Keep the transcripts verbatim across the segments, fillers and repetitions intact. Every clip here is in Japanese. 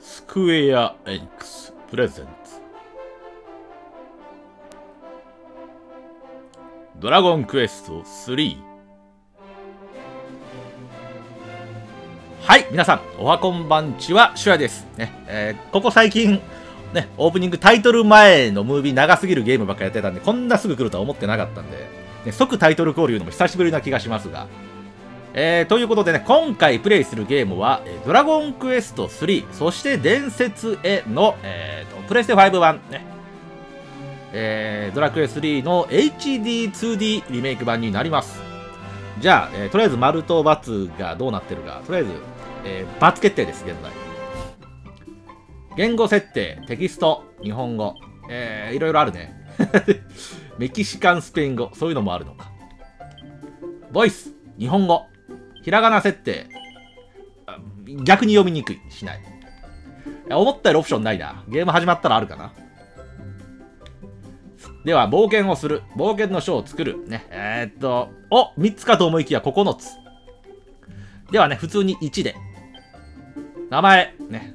スクエアエニックスプレゼンツドラゴンクエストスリー。はい、皆さんおはこんばんちは、シュヤです、ねえー、ここ最近ね、オープニングタイトル前のムービー長すぎるゲームばっかやってたんで、こんなすぐ来るとは思ってなかったんで、ね、即タイトルコール言うのも久しぶりな気がしますが、えー、ということでね、今回プレイするゲームは、えー、ドラゴンクエストスリー、そして伝説への、えー、とプレステファイブ版ね、えー、ドラクエスリーの エイチディーツーディー リメイク版になります。じゃあ、えー、とりあえず丸と×がどうなってるか、とりあえず、えー、×決定です、現在。言語設定、テキスト、日本語、えー、いろいろあるね。メキシカン、スペイン語、そういうのもあるのか。ボイス、日本語、ひらがな設定、逆に読みにくい、しない。思ったよりオプションないな。ゲーム始まったらあるかな。では、冒険をする。冒険の書を作る。ね。えー、っと、お !みっ つかと思いきやここのつ。ではね、普通にいちで。名前、ね。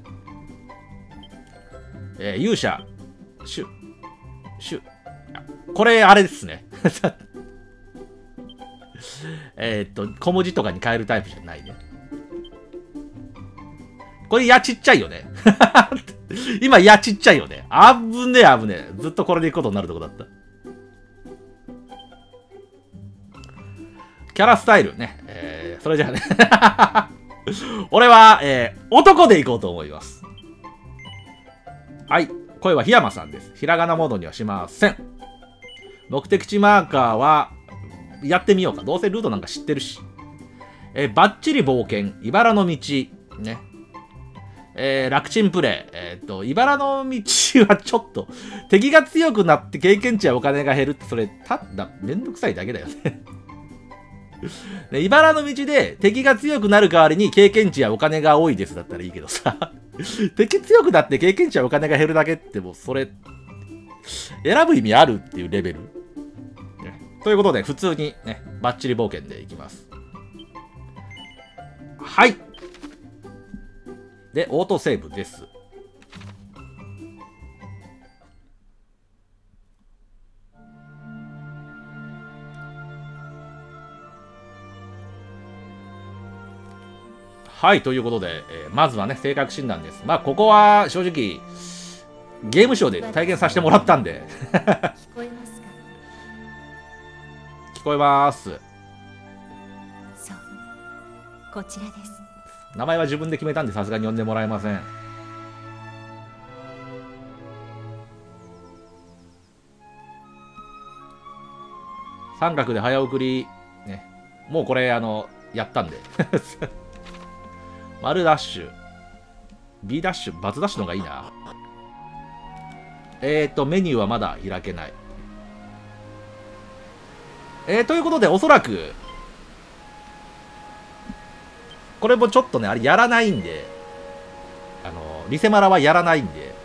えー、勇者、シュ、シュ、これ、あれですね。えっと、小文字とかに変えるタイプじゃないね。これ、やちっちゃいよね。今、やちっちゃいよね。あぶねえ、あぶねえ。ずっとこれでいくことになるとこだった。キャラスタイルね。えー、それじゃあね。俺は、えー、男でいこうと思います。はい。声は檜山さんです。ひらがなモードにはしません。目的地マーカーは、やってみようか。どうせルートなんか知ってるし。えー、バッチリ冒険。茨の道。ね。えー、楽ちんプレイ。えー、っと、茨の道はちょっと、敵が強くなって経験値やお金が減るって、それ、ただ、めんどくさいだけだよね。ね、茨の道で敵が強くなる代わりに経験値やお金が多いですだったらいいけどさ。敵強くなって経験値やお金が減るだけってもうそれ、選ぶ意味あるっていうレベル。ね、ということで、普通にね、バッチリ冒険でいきます。はい。で、オートセーブです。はい、ということで、えー、まずはね、性格診断です。まあ、ここは正直、ゲームショーで体験させてもらったんで。聞こえますか？聞こえます。 そう、こちらです。 名前は自分で決めたんで、さすがに呼んでもらえません。三角で早送り、ね。もうこれ、あの、やったんで。丸ダッシュ。B ダッシュ、×ダッシュの方がいいな。えーと、メニューはまだ開けない。えー、ということで、おそらく、これもちょっとね、あれやらないんで、あの、リセマラはやらないんで、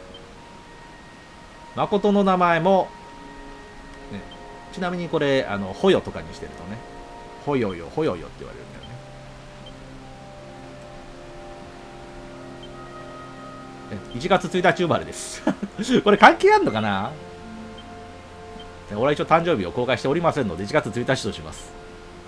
誠の名前も、ね、ちなみにこれ、あの、ほよとかにしてるとね、ほよよ、ほよよって言われるんだよね。いちがつついたち生まれです。これ関係あんのかな？俺は一応誕生日を公開しておりませんので、いちがつついたちとします。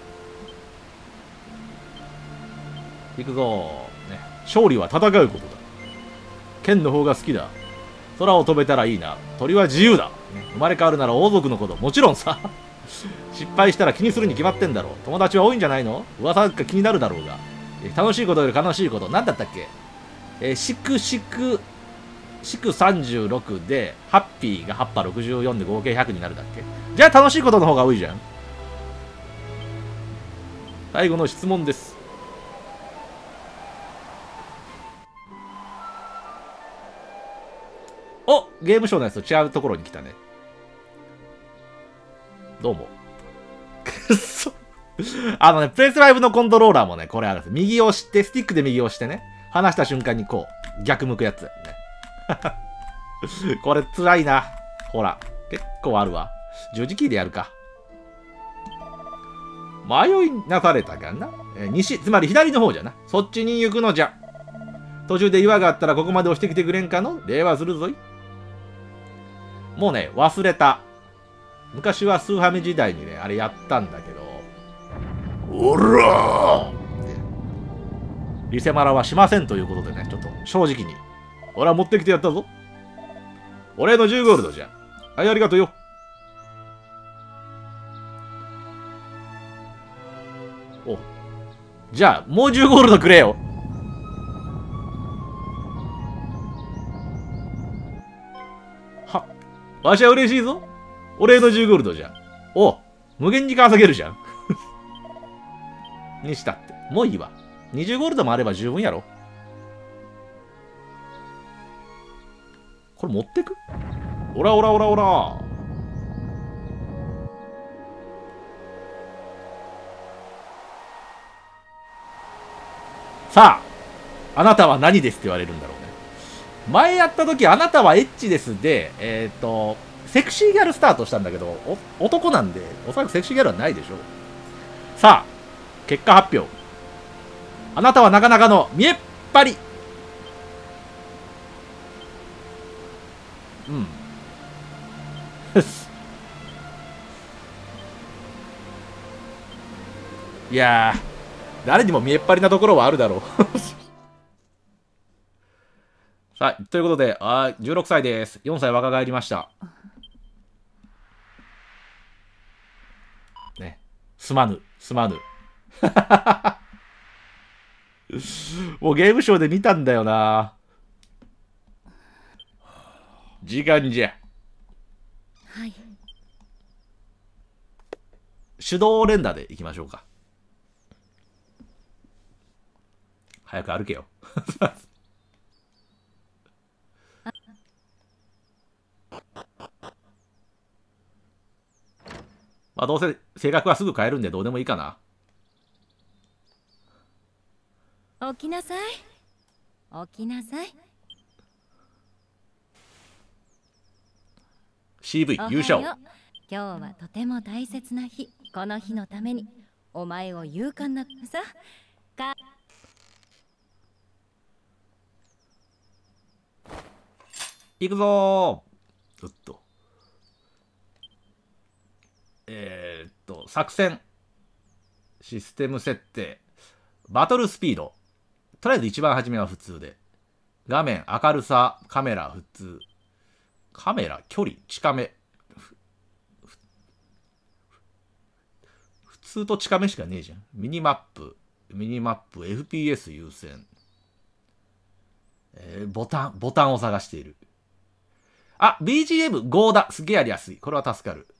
行くぞ、ね。勝利は戦うことだ。剣の方が好きだ。空を飛べたらいいな。鳥は自由だ。ね、生まれ変わるなら王族のこと。もちろんさ。失敗したら気にするに決まってんだろう。友達は多いんじゃないの？噂が気になるだろうが。楽しいことより悲しいこと。何だったっけ？えー、シクシク、シクさんじゅうろくで、ハッピーがはっぱろくじゅうよんで合計ひゃくになるだっけ？じゃあ楽しいことの方が多いじゃん。最後の質問です。お、ゲームショーのやつと違うところに来たね。どうも。くっそ。あのね、プレイスファイブのコントローラーもね、これあるんです。右押して、スティックで右押してね。離した瞬間にこう、逆向くやつだよね。これ辛いな。ほら、結構あるわ。十字キーでやるか。迷いなされたかな、えー、西、つまり左の方じゃな。そっちに行くのじゃ。 途中で岩があったらここまで押してきてくれんかの？礼はするぞい。もうね、忘れた。昔はスーファミ時代にね、あれやったんだけど、おらーリセマラはしませんということでね、ちょっと正直に。俺は持ってきてやったぞ。俺のじゅうゴールドじゃ。はい、ありがとうよ。お。じゃあ、もうじゅうゴールドくれよ。は、わしは嬉しいぞ。俺のじゅうゴールドじゃ。お、無限に稼げるじゃん。にしたって。もういいわ。にじゅうゴールドもあれば十分やろ。これ持ってく？オラオラオラオラ。さあ、あなたは何ですって言われるんだろうね。前やった時、あなたはエッチですで、えっと、セクシーギャルスタートしたんだけど、男なんで、おそらくセクシーギャルはないでしょう。さあ、結果発表。あなたはなかなかの見えっ張り。うん。いやー、誰にも見えっ張りなところはあるだろう。さあ、ということで、あじゅうろくさいです。よんさい若返りました。ね。すまぬ、すまぬ。もうゲームショーで見たんだよな。時間じゃ。 はい。 手動連打でいきましょうか。早く歩けよ。まあどうせ性格はすぐ変えるんでどうでもいいかな。 起きなさい。起きなさい。 シーブイ 勇者を。 今日はとても大切な日。この日のためにお前を勇敢なさか。 行くぞー。うっと。えー、っと、作戦。システム設定。バトルスピード。とりあえず一番初めは普通で。画面、明るさ、カメラ、普通。カメラ、距離、近め。普通と近めしかねえじゃん。ミニマップ、ミニマップ、エフピーエス 優先。えー、ボタン、ボタンを探している。あ、ビージーエムご だ。すげえやりやすい。これは助かる。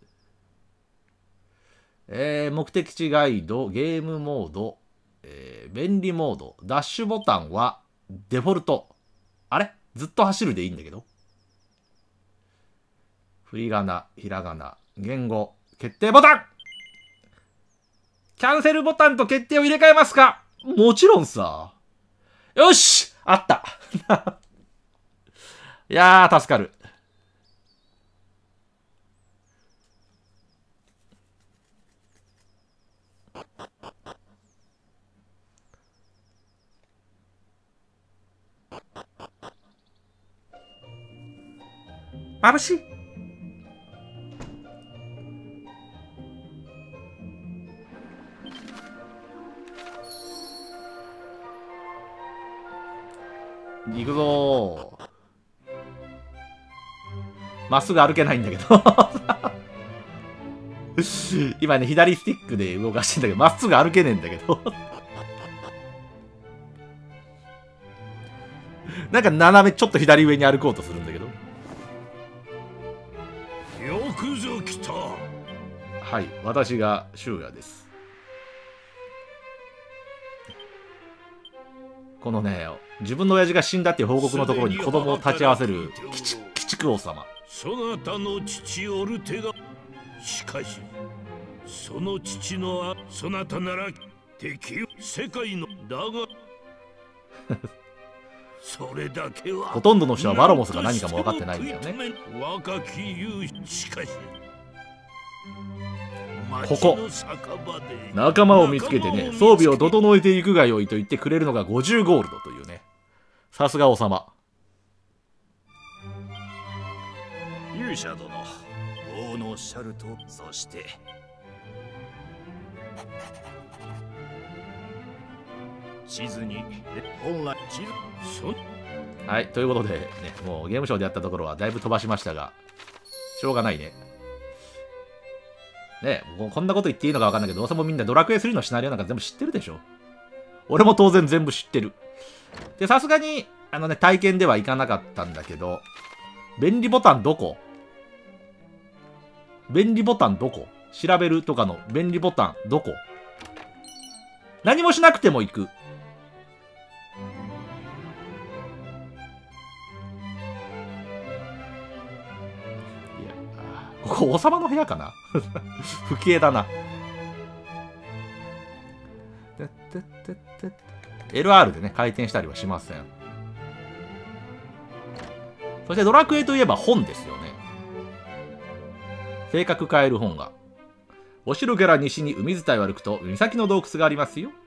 えー、目的地ガイド、ゲームモード、えー、便利モード、ダッシュボタンはデフォルト。あれずっと走るでいいんだけど。振り仮名、ひらがな、言語、決定ボタン。キャンセルボタンと決定を入れ替えますか？もちろんさ。よしあったいやー、助かる。眩しい。行くぞー。まっすぐ歩けないんだけど今ね、左スティックで動かしてんだけど、まっすぐ歩けねえんだけどなんか斜めちょっと左上に歩こうとするんだけど。 よくぞ来た。 はい、私が修也です。このね、自分の親父が死んだっていう報告のところに子供を立ち会わせる鬼畜王様。 そなたの父オルテガ。しかしその父のあそなたなら敵世界のだがそれだけはほとんどの人はバロモスが何かも分かってないんだよね。 若き勇士しかしここ仲間を見つけてね、装備を整えていくがよいと言ってくれるのがごじゅうゴールドというね。 さすが王様。 勇者殿、王のおっしゃると、そして地図に本来地図そはい、ということで、ね、もうゲームショーでやったところはだいぶ飛ばしましたが、しょうがないね。ね、もうこんなこと言っていいのかわかんないけど、どうせもみんなドラクエスリーのシナリオなんか全部知ってるでしょ。俺も当然全部知ってる。で、さすがに、あのね、体験ではいかなかったんだけど、便利ボタンどこ？便利ボタンどこ？調べるとかの便利ボタンどこ？何もしなくても行く。ここ王様の部屋かな不敬だな。エルアール でね、回転したりはしません。そしてドラクエといえば本ですよね。性格変える本が。お城から西に海伝いを歩くと岬の洞窟がありますよ。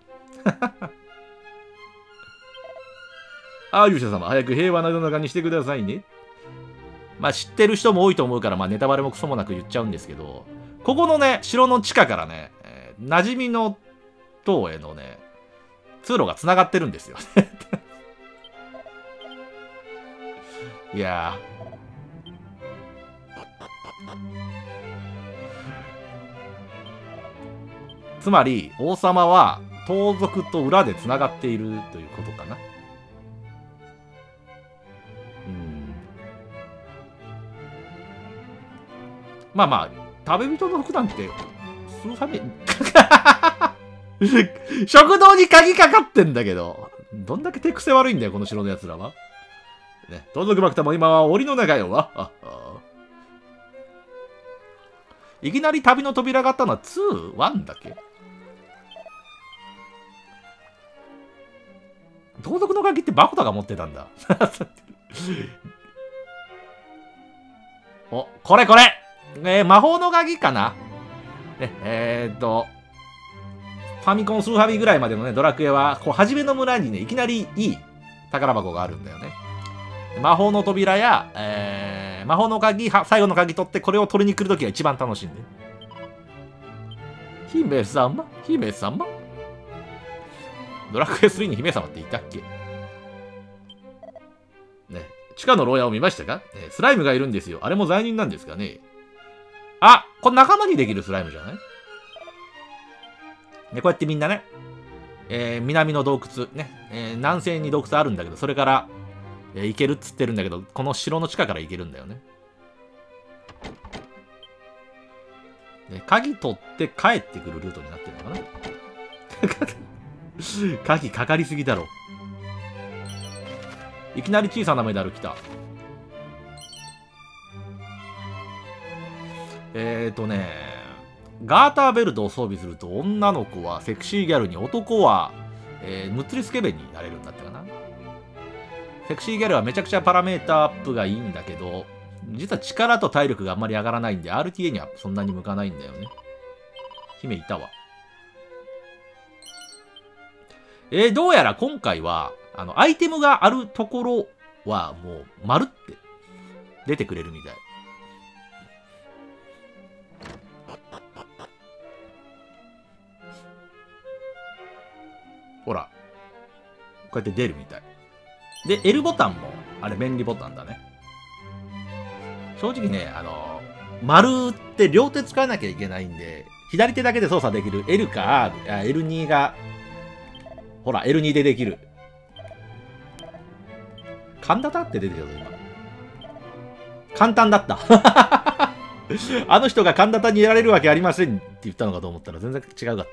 ああ、勇者様、早く平和な世の中にしてくださいね。まあ知ってる人も多いと思うから、まあネタバレもクソもなく言っちゃうんですけど、ここのね、城の地下からね、えー、馴染みの塔へのね、通路が繋がってるんですよ。いやー。つまり、王様は盗賊と裏で繋がっているということかな。まあまあ、食べ人の服なんて、スーファミ、食堂に鍵かかってんだけど、どんだけ手癖悪いんだよ、この城の奴らは。ね、盗賊幕田も今は檻の中よ。わああいきなり旅の扉があったのはに、ワンだっけ？盗賊の鍵ってバコタが持ってたんだ。お、これこれえー、魔法の鍵かな、ね、えー、っと、ファミコンスーファミぐらいまでのね、ドラクエは、こう、初めの村にね、いきなりいい宝箱があるんだよね。魔法の扉や、えー、魔法の鍵、最後の鍵取って、これを取りに来るときが一番楽しいんで。姫様姫様ドラクエスリーに姫様っていたっけね、地下の牢屋を見ましたか、ね、スライムがいるんですよ。あれも罪人なんですかね。あ、これ仲間にできるスライムじゃない？ね、こうやってみんなね、えー、南の洞窟、ね、えー、南西に洞窟あるんだけど、それから、えー、行けるっつってるんだけど、この城の地下から行けるんだよね。で鍵取って帰ってくるルートになってるのかな鍵かかりすぎだろ。いきなり小さなメダル来た。えーとね、ガーターベルトを装備すると女の子はセクシーギャルに、男は、えー、ムッツリスケベンになれるんだったかな。セクシーギャルはめちゃくちゃパラメータアップがいいんだけど、実は力と体力があんまり上がらないんで アールティーエー にはそんなに向かないんだよね。姫いたわ。えー、どうやら今回は、あの、アイテムがあるところはもう、まるって出てくれるみたい。ほら。こうやって出るみたい。で、L ボタンも、あれ便利ボタンだね。正直ね、あの、丸って両手使わなきゃいけないんで、左手だけで操作できる L か エルツー が、ほら、エルツー でできる。カンダタって出てるよ、今。簡単だった。あの人がカンダタにやられるわけありませんって言ったのかと思ったら全然違うかった。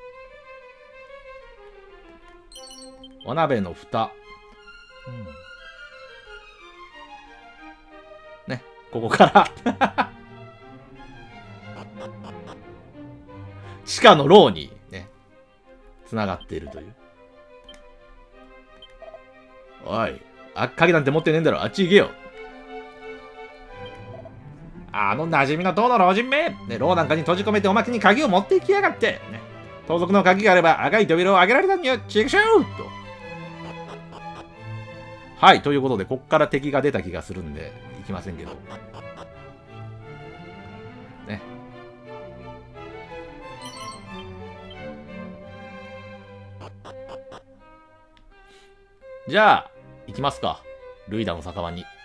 お鍋の蓋。うん、ね、ここから地下の牢にね、繋がっているという。おい、あ、鍵なんて持ってねえんだろ、あっち行けよ。あの馴染みの塔の老人め、ね、牢なんかに閉じ込めておまけに鍵を持っていきやがって、ね、盗賊の鍵があれば赤い扉を開けられたんよ、チェックシューと。 はい、ということで、こっから敵が出た気がするんで、いきませんけど。ね。じゃあ、行きますか。ルイダの酒場に。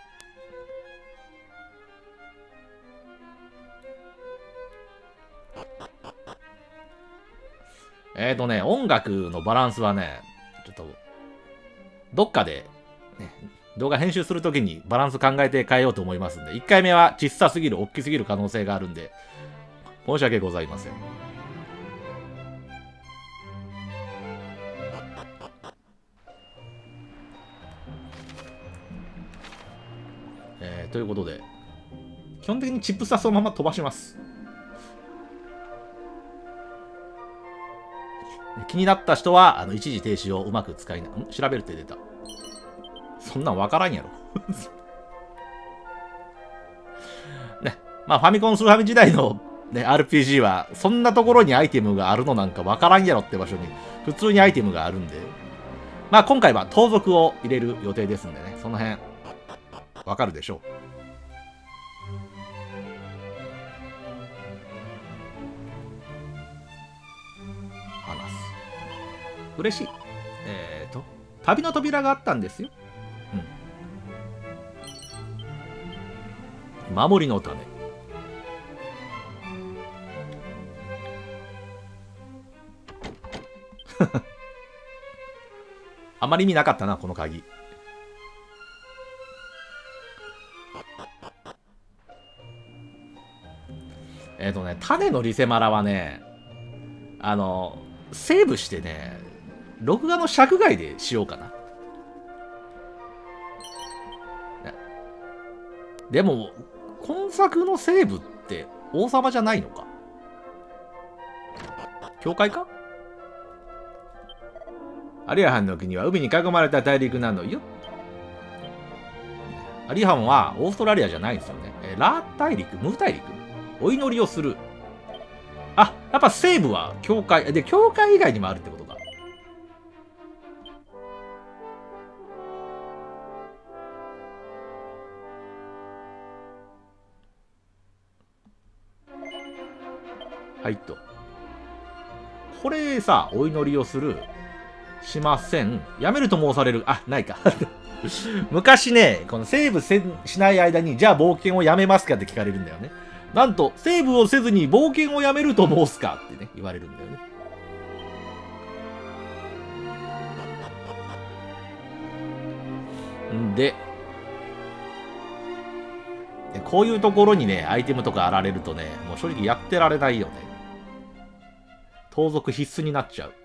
えーとね、音楽のバランスはね、ちょっと、どっかで、ね、動画編集するときにバランス考えて変えようと思いますんで、いっかいめは小さすぎる、大きすぎる可能性があるんで、申し訳ございません。えー、ということで、基本的にチップスはそのまま飛ばします。気になった人は、あの、一時停止をうまく使いな、ん調べるって出た。そんなんわからんやろ。ね。まあ、ファミコンスーファミ時代の、ね、アールピージー は、そんなところにアイテムがあるのなんかわからんやろって場所に、普通にアイテムがあるんで。まあ、今回は盗賊を入れる予定ですんでね、その辺、わかるでしょう。嬉しい。えーと、旅の扉があったんですよ。うん。守りの種。あまり意味なかったな、この鍵。えっとね、種のリセマラはね、あの、セーブしてね、録画の尺外でしようかな。でも、今作のセーブって王様じゃないのか。教会か。アリアハンの国は海に囲まれた大陸なのよ。アリアハンはオーストラリアじゃないんですよね。えラー大陸、ムー大陸お祈りをする。あ、やっぱセーブは教会。で、教会以外にもあるってことか。はいと。これさ、お祈りをする。しません。やめると申される。あ、ないか。昔ね、このセーブせしない間に、じゃあ冒険をやめますかって聞かれるんだよね。なんと、セーブをせずに冒険をやめると申すかってね、言われるんだよね。んで、こういうところにね、アイテムとかあられるとね、もう正直やってられないよね。盗賊必須になっちゃう。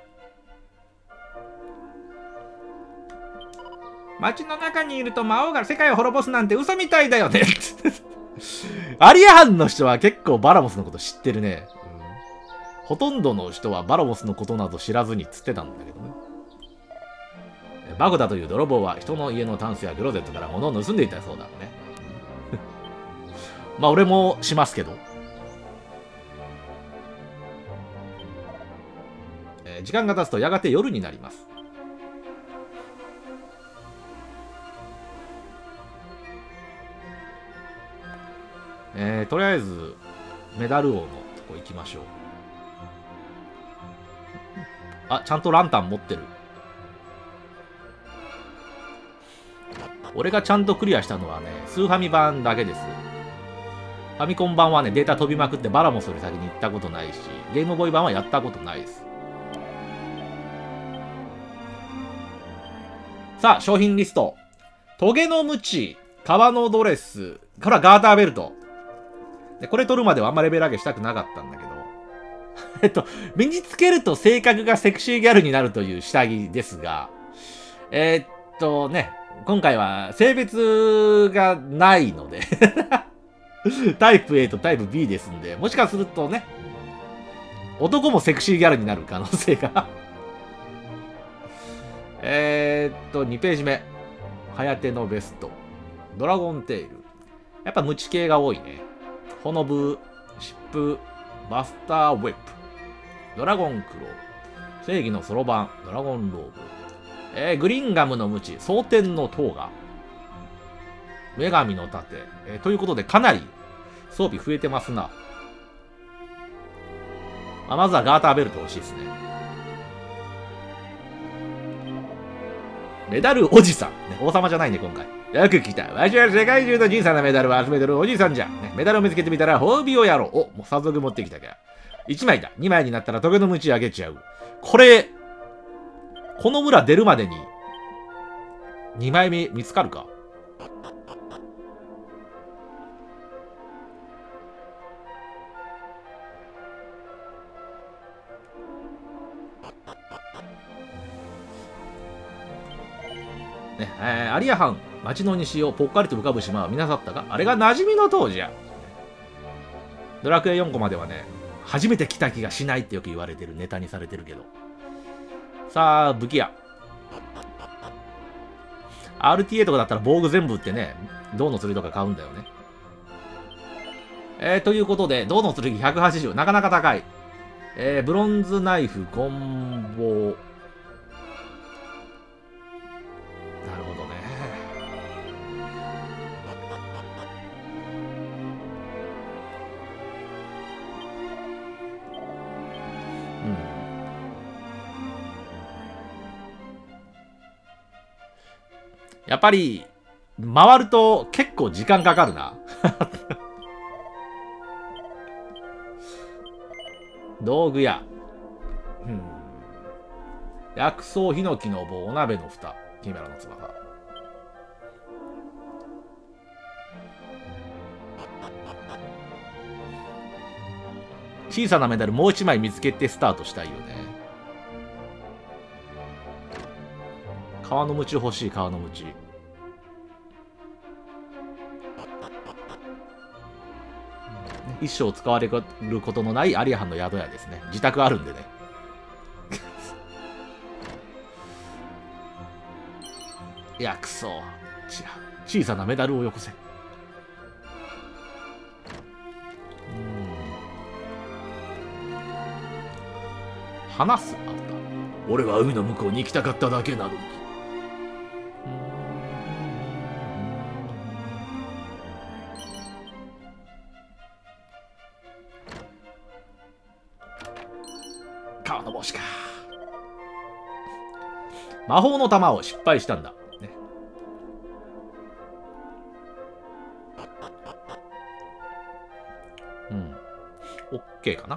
街の中にいると魔王が世界を滅ぼすなんて嘘みたいだよね。アリアハンの人は結構バラモスのこと知ってるね。うん、ほとんどの人はバラモスのことなど知らずにつってたんだけどね。バグダという泥棒は人の家のタンスやクローゼットから物を盗んでいたそうだね。まあ俺もしますけど。えー、時間が経つとやがて夜になります。えー、とりあえずメダル王のとこ行きましょう。あ、ちゃんとランタン持ってる。俺がちゃんとクリアしたのはね、スーファミ版だけです。ファミコン版はね、データ飛びまくってバラモスより先に行ったことないし、ゲームボーイ版はやったことないです。さあ、商品リスト。トゲのムチ、革のドレス、これはガーターベルト。でこれ取るまではあんまレベル上げしたくなかったんだけど、えっと、身につけると性格がセクシーギャルになるという下着ですが、えー、っとね、今回は性別がないので、タイプ エー とタイプ ビー ですんで、もしかするとね、男もセクシーギャルになる可能性が。えーっと、にページ目。ハヤテのベスト。ドラゴンテール。やっぱムチ系が多いね。ホノブ、シップ、バスターウェップ、ドラゴンクロー、正義のそろばん、ドラゴンローブ、 えー、グリンガムの鞭、蒼天の塔が、女神の盾、えー、ということでかなり装備増えてますな。まあ、まずはガーターベルト欲しいですね。メダルおじさん、ね、王様じゃないね今回。よく来た。わしは世界中の小さなメダルを集めてるおじさんじゃ。ね、メダルを見つけてみたら褒美をやろう。お、もう早速持ってきたか。いちまいだ。にまいになったらトゲの鞭あげちゃう。これ、この村出るまでににまいめ見つかるか。ね、えー、アリア藩、町の西をぽっかりと浮かぶ島は見なさったか。あれが馴染みの塔じゃ。ドラクエよんコマではね、初めて来た気がしないってよく言われてるネタにされてるけど。さあ、武器屋。アールティーエー とかだったら防具全部売ってね、銅の剣とか買うんだよね。えー、ということで、銅の剣ひゃくはちじゅう、なかなか高い。えー、ブロンズナイフ、ゴンボウ。なるほどね。うん。やっぱり、回ると結構時間かかるな。道具屋。うん。薬草、ヒノキの棒、お鍋の蓋、キメラの翼。小さなメダルもう一枚見つけてスタートしたいよね。川の鞭欲しい、川の鞭。一生使われることのないアリアハンの宿屋ですね。自宅あるんでね。いや、くそ。違う。小さなメダルをよこせ。話す。あった。俺は海の向こうに行きたかっただけなのに。川の帽子か。魔法の玉を失敗したんだ。ね、うん。オッケーかな。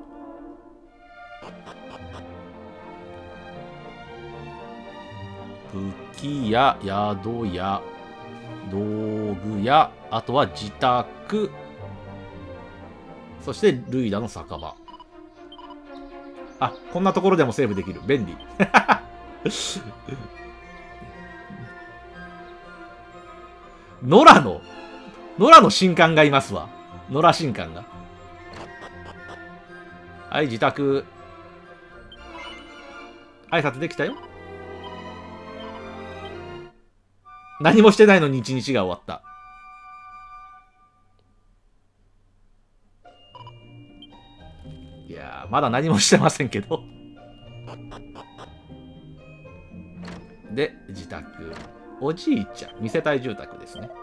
武器や宿や道具や、あとは自宅、そしてルイダの酒場。あ、こんなところでもセーブできる。便利。野良の、野良の神官がいますわ。野良神官が。はい、自宅。挨拶できたよ。何もしてないのに一日が終わった。いやー、まだ何もしてませんけど。で、自宅。おじいちゃん。二世帯住宅ですね。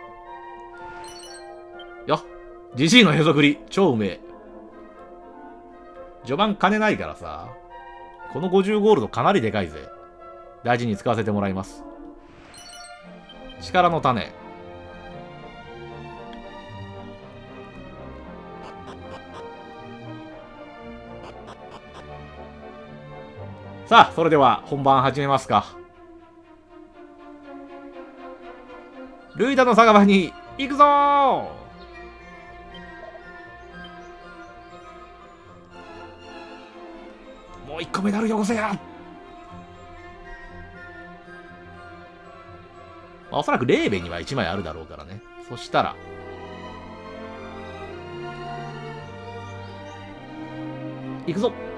よっ。じじいのへそくり。超うめえ。序盤金ないからさ。このごじゅうゴールドかなりでかいぜ。大事に使わせてもらいます。力の種。さあ、それでは本番始めますか。ルイダの酒場に行くぞー。もう一個メダルよこせや。おそらくレーベにはいちまいあるだろうからね。そしたら行くぞ。